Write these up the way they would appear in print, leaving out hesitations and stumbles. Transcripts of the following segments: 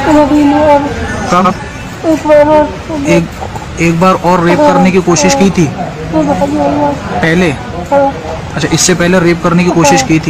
रवि ने और कब? एक बार और एक बार और रेप करने की कोशिश की थी ये बताइए। पहले? हाँ, अच्छा, इससे पहले रेप करने की कोशिश की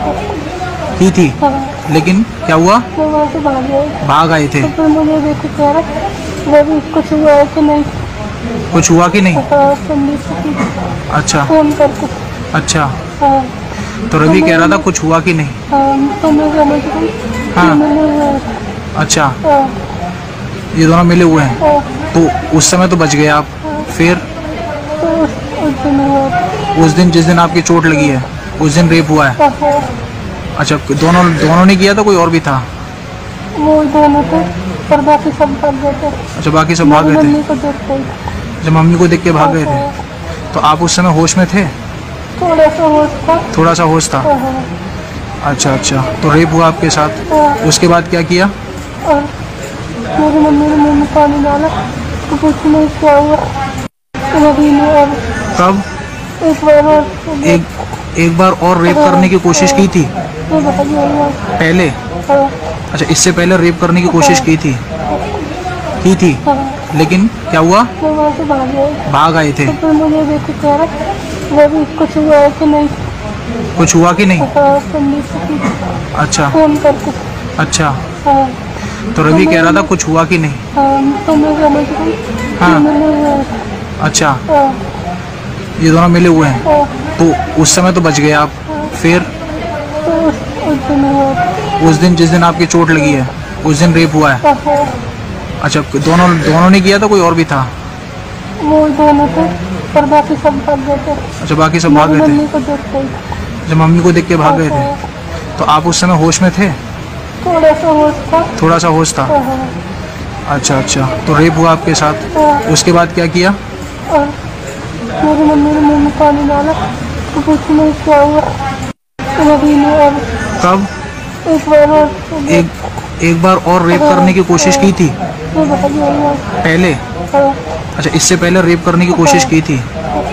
थी हाँ, लेकिन क्या हुआ? मैं वहाँ से भाग गए। भाग आए थे। तो फिर मुझे देखो कह रहा रवि कुछ हुआ है कि नहीं। कुछ हुआ कि नहीं? हाँ, संदीप से अच्छा फोन करके। अच्छा, हाँ, तो रवि कह रहा था कुछ हुआ कि नहीं? हाँ, तो मैं समझ गई हाँ। कि मिले हुए हैं। अच्छा, हाँ, ये दोनों मिले हुए हैं, हाँ, तो उस समय तो बच गए आप। फिर तो उस दिन हुआ। उस दिन जिस दिन आपकी चोट लगी है उस दिन रेप हुआ है। हाँ, अच्छा, दोनों ने किया था, कोई और भी था? वो दोनों थे पर बाकी सब भाग गए थे। अच्छा, बाकी सब भाग मेरी गए थे। मम्मी को देख गई। जब मम्मी को देख के भाग गए थे तो आप उस समय होश में थे? थोड़ा सा होश था। थोड़ा सा होश था। हाँ, अच्छा अच्छा, तो रेप हुआ आपके साथ, हाँ, उसके बाद क्या किया? और मेरी मम्मी ने मुँह में पानी डाला तो कुछ नहीं क्या हुआ। रवि ने और कब? एक बार और एक बार और रेप करने की कोशिश की थी ये बताइए। पहले? हाँ, अच्छा, इससे पहले रेप करने की कोशिश की थी हाँ, लेकिन क्या हुआ? मैं वहाँ से भाग गए। भाग आए थे। तो फिर मुझे देखो कह रहा रवि कुछ हुआ है कि नहीं। कुछ हुआ कि नहीं? हाँ, संदीप से अच्छा फोन करके। अच्छा, हाँ, तो रवि कह रहा था कुछ हुआ कि नहीं? हाँ, तो मैं समझ गई कि हाँ। मिले हुए हैं। अच्छा, हाँ, ये दोनों मिले हुए हैं, हाँ, तो उस समय तो बच गए आप। फिर तो उस दिन हुआ। उस दिन जिस दिन आपकी चोट लगी है उस दिन रेप हुआ है। हाँ, अच्छा, दोनों ने किया था, कोई और भी था? वो दोनों थे पर बाकी सब भाग गए थे। अच्छा, बाकी सब भाग मेरी गए थे। मम्मी को देख गई। जब मम्मी को देख के भाग गए थे तो आप उस समय होश में थे? थोड़ा सा होश था। थोड़ा सा होश था। हाँ, अच्छा अच्छा, तो रेप हुआ आपके साथ, हाँ, उसके बाद क्या किया? और मेरी मम्मी ने मुँह में पानी डाला तो कुछ नहीं क्या हुआ। रवि ने और कब? एक बार और एक बार और रेप करने की कोशिश की थी ये बताइए। पहले? हाँ, अच्छा, इससे पहले रेप करने की कोशिश की थी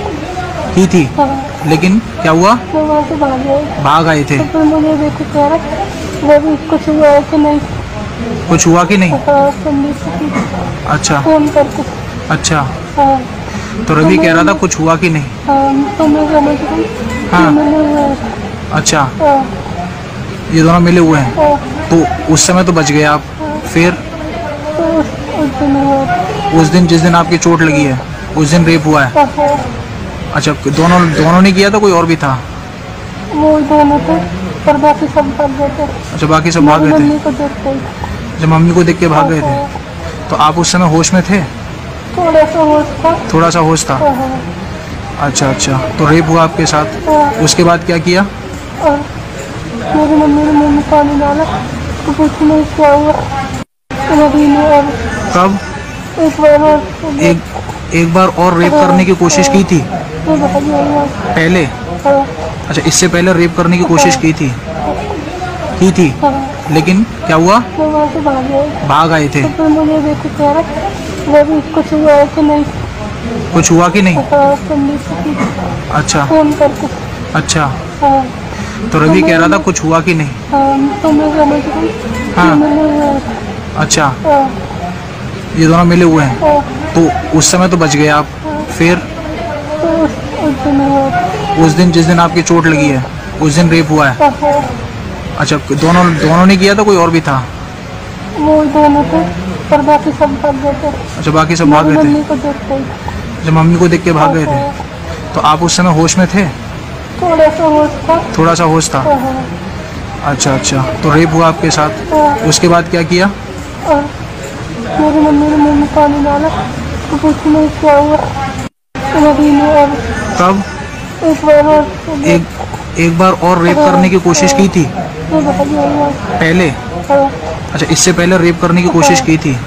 हाँ, लेकिन क्या हुआ? मैं वहाँ से भाग गए। भाग आए थे। तो फिर मुझे देखो कह रहा रवि कुछ हुआ है कि नहीं। कुछ हुआ कि नहीं? हाँ, संदीप से अच्छा फोन करके। अच्छा, हाँ, तो रवि कह रहा था कुछ हुआ कि नहीं? हाँ, तो मैं समझ गई कि हाँ। मिले हुए हैं। अच्छा, हाँ, ये दोनों मिले हुए हैं, हाँ, तो उस समय तो बच गए आप। फिर तो उस दिन हुआ। उस दिन जिस दिन आपकी चोट लगी है उस दिन रेप हुआ है। हाँ, अच्छा, दोनों ने किया था, कोई और भी था? वो दोनों थे पर बाकी सब भाग गए थे। अच्छा, बाकी सब भाग मेरी गए थे। मम्मी को देख गई। जब मम्मी को देख के भाग गए थे तो आप उस समय होश में थे? थोड़ा सा होश था। थोड़ा सा होश था। हाँ, अच्छा अच्छा, तो रेप हुआ आपके साथ, हाँ, उसके बाद क्या किया? और मेरी मम्मी ने मुँह में पानी डाला तो कुछ नहीं क्या हुआ। रवि ने और कब? एक बार और एक बार और रेप करने की कोशिश की थी ये बताइए। पहले? हाँ, अच्छा, इससे पहले रेप करने की कोशिश की थी हाँ, लेकिन क्या हुआ? मैं वहाँ से भाग गए। भाग आए थे। तो फिर मुझे देखो कह रहा रवि कुछ हुआ है कि नहीं। कुछ हुआ कि नहीं? हाँ, संदीप से अच्छा फोन करके। अच्छा, हाँ, तो रवि कह रहा था कुछ हुआ कि नहीं? हाँ, तो मैं समझ गई कि हाँ। मिले हुए हैं। अच्छा, हाँ, ये दोनों मिले हुए हैं, हाँ, तो उस समय तो बच गए आप। फिर तो उस दिन हुआ। उस दिन जिस दिन आपकी चोट लगी है उस दिन रेप हुआ है। हाँ, अच्छा, दोनों ने किया था, कोई और भी था? वो दोनों थे पर बाकी सब भाग गए थे। अच्छा, बाकी सब भाग मेरी गए थे। मम्मी को देख गई। जब मम्मी को देख के भाग गए थे तो आप उस समय होश में थे? थोड़ा सा होश था। थोड़ा सा होश था। हाँ, अच्छा अच्छा, तो रेप हुआ आपके साथ, हाँ, उसके बाद क्या किया? और मेरी मम्मी ने मुँह में पानी डाला तो कुछ नहीं क्या हुआ। रवि ने और कब? एक बार और एक बार और रेप करने की कोशिश की थी ये बताइए। पहले? हाँ, अच्छा, इससे पहले रेप करने की कोशिश की थी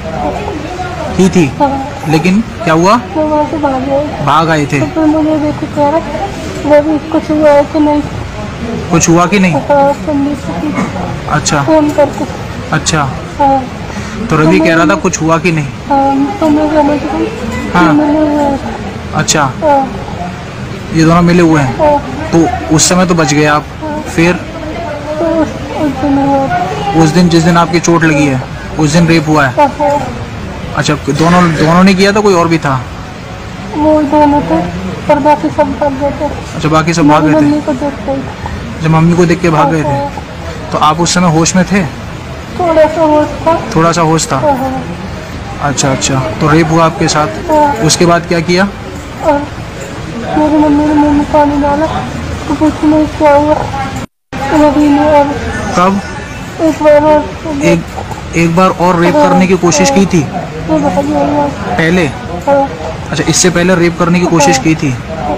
हाँ, लेकिन क्या हुआ? मैं वहाँ से भाग गए। भाग आए थे। तो फिर मुझे देखो कह रहा रवि कुछ हुआ है कि नहीं। कुछ हुआ कि नहीं? हाँ, संदीप से अच्छा फोन करके। अच्छा, हाँ, तो रवि कह रहा था कुछ हुआ कि नहीं? हाँ, तो मैं समझ गई कि हाँ। मिले हुए हैं। अच्छा, हाँ, ये दोनों मिले हुए हैं, हाँ, तो उस समय तो बच गए आप। फिर तो उस दिन हुआ। उस दिन जिस दिन आपकी चोट लगी है उस दिन रेप हुआ है। हाँ, अच्छा, दोनों ने किया था, कोई और भी था? वो दोनों थे पर बाकी सब भाग गए थे। अच्छा, बाकी सब भाग गए मम्मी थे। को देख रही जब मम्मी को देख के भाग गए थे, तो आप उस समय होश में थे? थोड़ा सा होश था। थोड़ा सा होश था। हाँ, अच्छा अच्छा, तो रेप हुआ आपके साथ, हाँ, उसके बाद क्या किया? और मेरी मम्मी ने मुँह में पानी डाला तो कुछ नहीं क्या हुआ। तो अभी मैं और कब? एक बार और एक बार और रेप करने की कोशिश की थी ये भाग गया। पहले? हाँ, अच्छा, इससे पहले रेप करने की कोशिश की थी?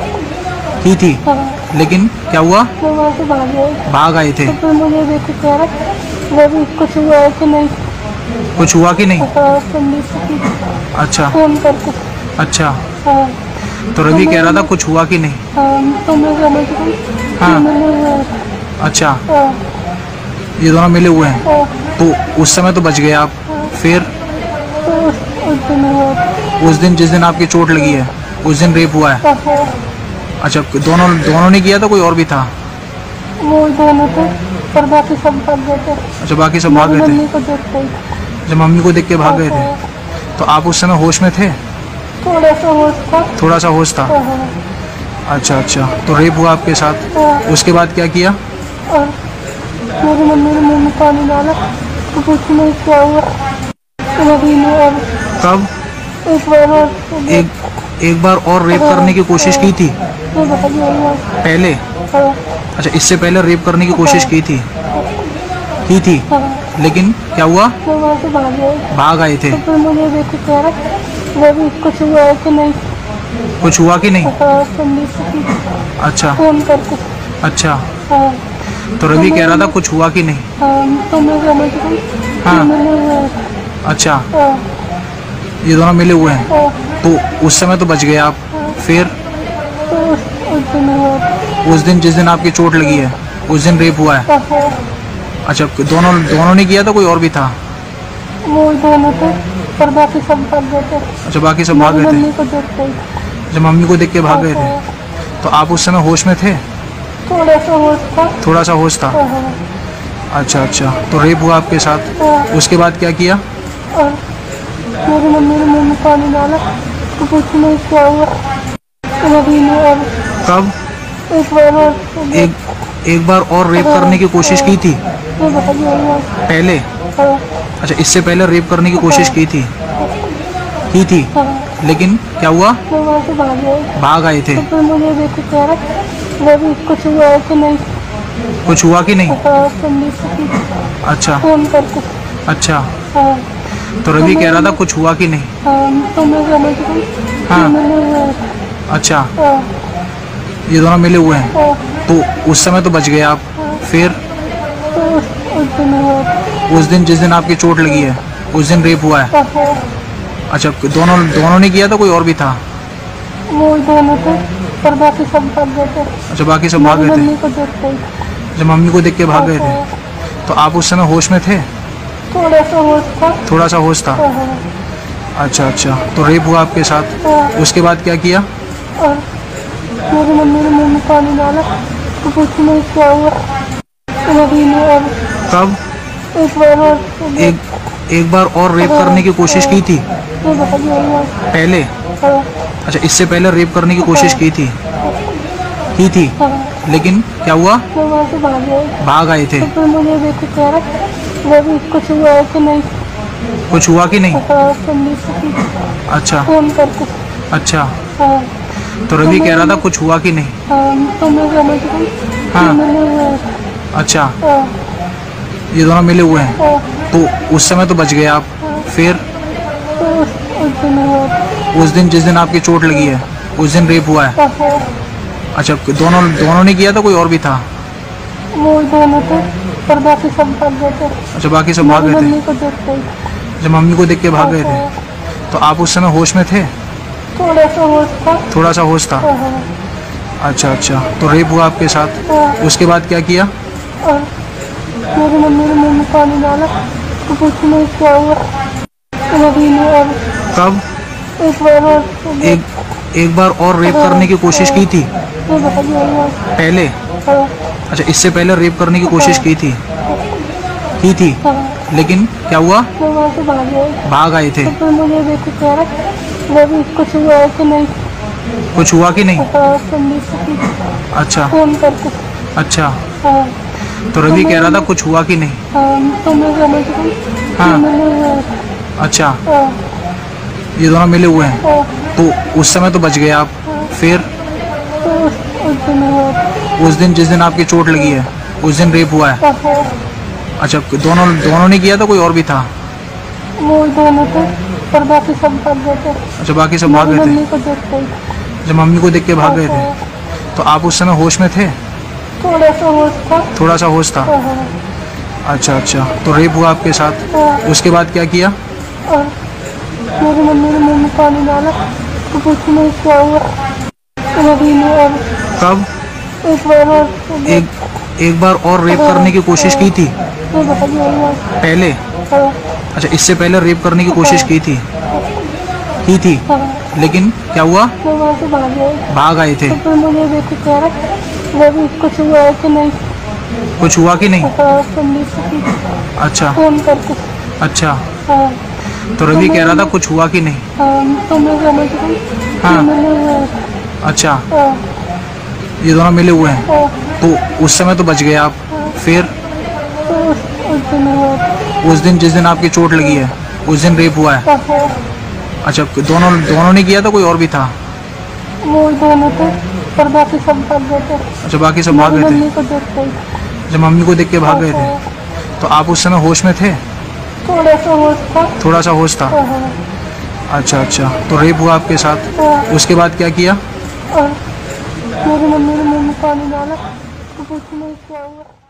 हाँ, लेकिन क्या हुआ? मैं वहाँ से भाग गई। भाग आए थे। तो फिर मुझे देख के कह रहा वो भी कुछ हुआ है कि नहीं। कुछ हुआ कि नहीं? हाँ, संदीप की अच्छा फोन करके। अच्छा, हाँ, तो रवि कह रहा था कुछ हुआ कि नहीं? हाँ, तो मैं समझ गई। हाँ। मिले हुए हैं। अच्छा, हाँ, ये दोनों मिले हुए हैं, हाँ, तो उस समय तो बच गए आप। फिर तो उस दिन हुआ। उस दिन, जिस दिन आपकी चोट लगी है, उस दिन रेप हुआ है। हाँ, अच्छा, दोनों ने किया था, कोई और भी था? वो दोनों थे पर बाकी सब भाग गए थे। अच्छा, बाकी सब भाग गए थे। मम्मी को देख रही जब मम्मी को देख के भाग गए थे, तो आप उस समय होश में थे? थोड़ा सा होश था। थोड़ा सा होश था। हाँ, अच्छा अच्छा, तो रेप हुआ आपके साथ, हाँ, उसके बाद क्या किया? और मेरी मम्मी ने मुँह में पानी डाला तो कुछ नहीं क्या हुआ। तो अभी मैं और कब? एक बार और एक बार और रेप करने की कोशिश की थी ये भाग गया। पहले? हाँ, अच्छा, इससे पहले रेप करने की कोशिश की थी हाँ, लेकिन क्या हुआ? मैं वहाँ से भाग गई। भाग आए थे। तो फिर मुझे देख के कह रहा वो भी कुछ हुआ है कि नहीं। कुछ हुआ कि नहीं? हाँ, संदीप की अच्छा फोन करके। अच्छा, हाँ, तो रवि कह रहा था कुछ हुआ कि नहीं? हाँ, तो मैं समझ गई। हाँ। मिले हुए हैं। अच्छा, हाँ, ये दोनों मिले हुए हैं, हाँ, तो उस समय तो बच गए आप। फिर तो उस दिन हुआ। उस दिन, जिस दिन आपकी चोट लगी है, उस दिन रेप हुआ है। हाँ, अच्छा, दोनों ने किया था, कोई और भी था? वो दोनों थे पर बाकी सब भाग गए थे। अच्छा, बाकी सब भाग गए थे। मम्मी को देख रही। जब मम्मी को देख के भाग गए थे, तो आप उस समय होश में थे? थोड़ा सा होश था। थोड़ा सा होश था। हाँ, अच्छा अच्छा, तो रेप हुआ आपके साथ, हाँ, उसके बाद क्या किया? और मेरी मम्मी ने मुँह में पानी डाला तो कुछ नहीं क्या हुआ। तो अभी मैं और कब? एक बार और एक बार और रेप करने की कोशिश की थी ये भाग गया। पहले? हाँ, अच्छा, इससे पहले रेप करने की कोशिश की थी हाँ, लेकिन क्या हुआ? मैं वहाँ से भाग गई। भाग आए थे। तो फिर मुझे देख के कह रहा वो भी कुछ हुआ है कि नहीं। कुछ हुआ कि नहीं? हाँ, संदीप की अच्छा फोन करके। अच्छा, हाँ, तो रवि कह रहा था कुछ हुआ कि नहीं? हाँ, तो मैं समझ गई। हाँ। मिले हुए हैं। अच्छा, हाँ, ये दोनों मिले हुए हैं, हाँ, तो उस समय तो बच गए आप। फिर तो उस दिन हुआ। उस दिन, जिस दिन आपकी चोट लगी है, उस दिन रेप हुआ है। हाँ, अच्छा, दोनों ने किया था, कोई और भी था? वो दोनों थे पर बाकी सब भाग गए थे। अच्छा, बाकी सब भाग गए थे। मम्मी को देख रही। जब मम्मी को देख के भाग गए थे, तो आप उस समय होश में थे? थोड़ा सा होश था। थोड़ा सा होश था। हाँ, अच्छा अच्छा, तो रेप हुआ आपके साथ, हाँ, उसके बाद क्या किया? और मेरी मम्मी ने मुँह में पानी डाला तो कुछ नहीं क्या हुआ। तो अभी मैं और कब? एक बार और एक बार और रेप करने की कोशिश की थी ये भाग गया। पहले? हाँ, अच्छा, इससे पहले रेप करने की कोशिश की थी हाँ, लेकिन क्या हुआ? मैं वहाँ से भाग गई। भाग आए थे। तो फिर मुझे देख के कह रहा वो भी कुछ हुआ है कि नहीं। कुछ हुआ कि नहीं? हाँ, संदीप की अच्छा फोन करके। अच्छा, हाँ, तो रवि कह रहा था कुछ हुआ कि नहीं? हाँ, तो मैं समझ गई। हाँ। मिले हुए हैं। अच्छा, हाँ, ये दोनों मिले हुए हैं, हाँ, तो उस समय तो बच गए आप। फिर तो उस दिन हुआ। उस दिन, जिस दिन आपकी चोट लगी है, उस दिन रेप हुआ है। हाँ, अच्छा, दोनों ने किया था, कोई और भी था? वो दोनों थे पर बाकी सब भाग गए थे। अच्छा, बाकी सब भाग गए थे। मम्मी को देख रही। जब मम्मी को देख के भाग गए थे, तो आप उस समय होश में थे? थोड़ा सा होश था। थोड़ा सा होश था। हाँ, अच्छा अच्छा, तो रेप हुआ आपके साथ, हाँ, उसके बाद क्या किया? और मेरी मम्मी ने मुँह में पानी डाला तो कुछ नहीं क्या हुआ। तो अभी मैं और कब? एक बार और एक बार और रेप करने की कोशिश की थी ये भाग गया। पहले? हाँ, अच्छा, इससे पहले रेप करने की कोशिश की थी हाँ, लेकिन क्या हुआ? मैं वहाँ से भाग गए। भाग आए थे। तो फिर मुझे देखो कह रहा वो भी कुछ हुआ है कि नहीं। कुछ हुआ कि नहीं? हाँ, संदीप से अच्छा फोन करके। अच्छा। हाँ तो रवि कह रहा था कुछ हुआ कि नहीं? हाँ, तो मैं समझ गई कि हाँ। मिले हुए हैं। अच्छा, हाँ, ये दोनों मिले हुए हैं। हाँ, तो उस समय तो बच गए आप। फिर तो उस दिन हुआ। उस दिन जिस दिन आपकी चोट लगी है उस दिन रेप हुआ है। हाँ, अच्छा, दोनों दोनों ने किया था, कोई और भी था? वो दोनों थे पर बाकी सब भाग गए थे। अच्छा, बाकी सब भाग मेरी गए थे। मम्मी को देखते ही। जब मम्मी को देख के भाग गए थे हाँ, तो आप उस समय होश में थे? थोड़ा सा होश था। थोड़ा सा होश था। हाँ, अच्छा अच्छा, तो रेप हुआ आपके साथ। हाँ, उसके बाद क्या किया? और मेरी मम्मी ने मुँह में पानी डाला तो कुछ नहीं क्या हुआ। रवि ने और कब? एक बार और एक बार और रेप करने की कोशिश की थी वो भाग गया वहाँ। पहले? हाँ, अच्छा, इससे पहले रेप करने की कोशिश की थी? हाँ, लेकिन क्या हुआ? मैं वहाँ से भाग गए। भाग आए थे। तो फिर मुझे देखो कह रहा वो भी कुछ हुआ है कि नहीं। कुछ हुआ कि नहीं? हाँ, संदीप से अच्छा फोन करके। अच्छा। हाँ, तो रवि कह रहा था कुछ हुआ कि नहीं? हाँ, तो मैं समझ गई कि हाँ। मिले हुए हैं। अच्छा, हाँ, ये दोनों मिले हुए हैं। हाँ, तो उस समय तो बच गए आप। फिर तो उस दिन हुआ। उस दिन जिस दिन आपकी चोट लगी है उस दिन रेप हुआ है। हाँ, अच्छा, दोनों दोनों ने किया था, कोई और भी था? वो दोनों थे पर बाकी सब भाग गए थे। अच्छा, बाकी सब भाग मेरी गए थे। मम्मी को देखते ही। जब मम्मी को देख के भाग गए थे हाँ, तो आप उस समय होश में थे? थोड़ा सा होश था। थोड़ा सा होश था। हाँ, अच्छा अच्छा, तो रेप हुआ आपके साथ। हाँ, उसके बाद क्या किया? और मेरी मम्मी ने मुँह में पानी डाला तो कुछ नहीं क्या हुआ।